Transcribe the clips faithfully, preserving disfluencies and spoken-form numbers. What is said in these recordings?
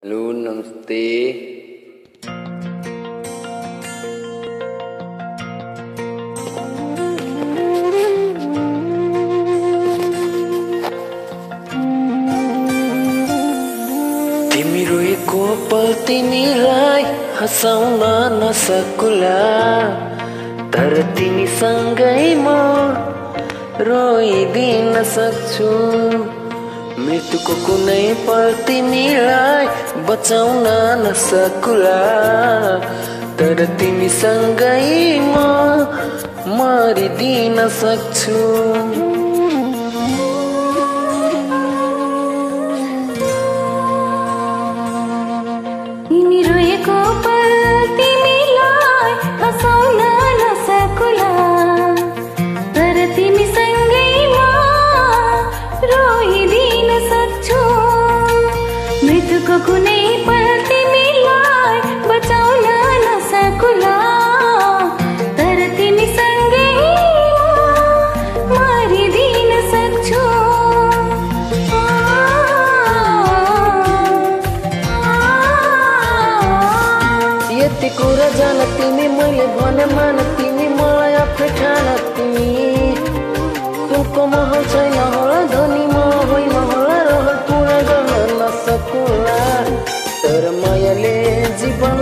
Hello नमस्ते। तिमी रोएको पल तिमीलाई हँसाउन नसकुला, तर तिमीसँगै म रोइदिन सक्छु। मृत्युको कुनै पल तिमीलाई बचाउन नसकुला, तर तिमीसँगै म मरिदिन सक्छु। तिमी रोएको पल तिमीलाई हँसाउन नसकुला, तर तिमीसँगै म रोइदिन सक्छु। मृत्युको कुनै पल तिमीलाई बचाउन नसकुला, तर तिमीसँगै म मरिदिन सक्छु। यति कुरा जान तिमी, मैले भने मान तिमी, मलाई आफै ठान तिमी। तुमको महल छैन होला, धनी म होइन होला, रहर पुरा गर्न नसकुला, तर मायाले जीवन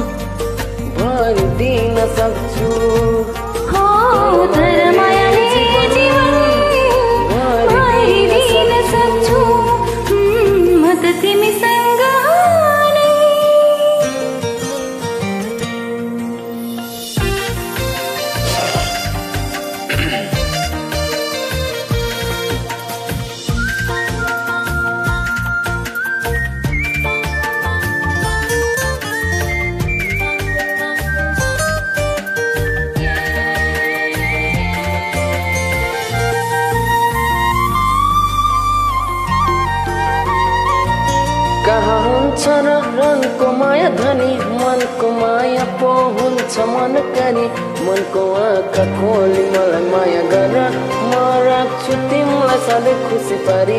भरिदिन सक्छु। हो तर मायाले जीवन भरिदिन सक्छु। म त तिमीसँग नै। कहाँ हुन्छ र रनको माया धनी, मनको माया पो हुन्छ मन करी। मनको आँखा खोली मलाई माया गर, म राख्छु तिमीलाई सधैँ खुसी पारी।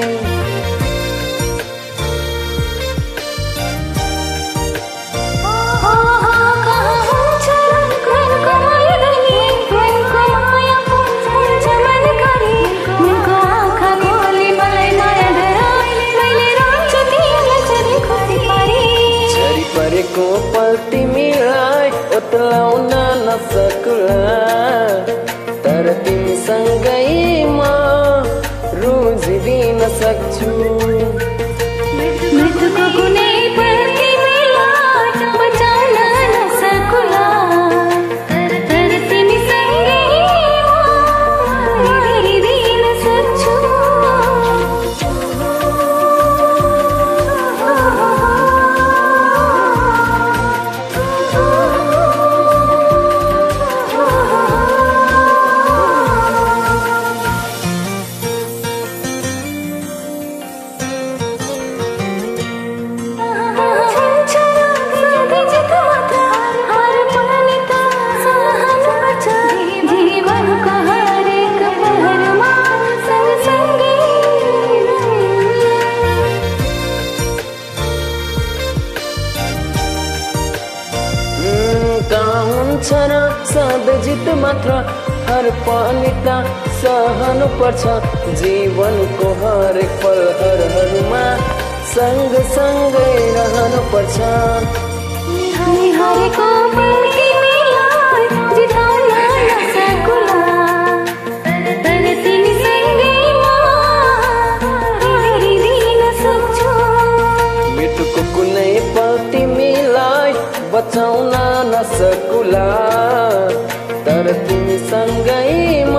परेको पल तिमीलाई ओत्लाउन नसकुला, तर तिमीसँगै म रुझिदिन सक्छु। मृत्युको कुनै पल तिमीलाई बचाउन नसकुला, तर तिमीसँगै म मरिदिन सक्छु। कहाँ हुन्छ र सधैँ जित मात्र, हर पनि त सहनु पर्छ। जीवनको हरेक पलहरूमा सँगसँगै रहनु पर्छ। हरेको पल तिमीलाई जिताउन नसकुला, तर तिमीसँगै म मरिदिन सक्छु। मृत्युको कुनै पल तिमीलाई बचाउन नसकुला, तर तिमीसँगै म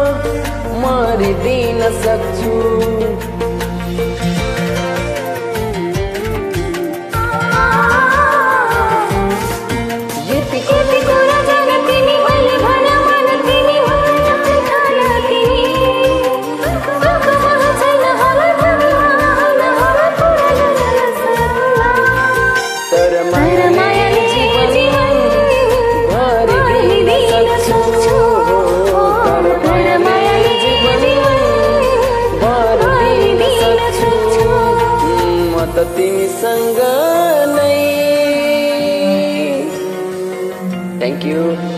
मरिदिन सक्छु। यतिको त तिमीसँग नै। Thank you.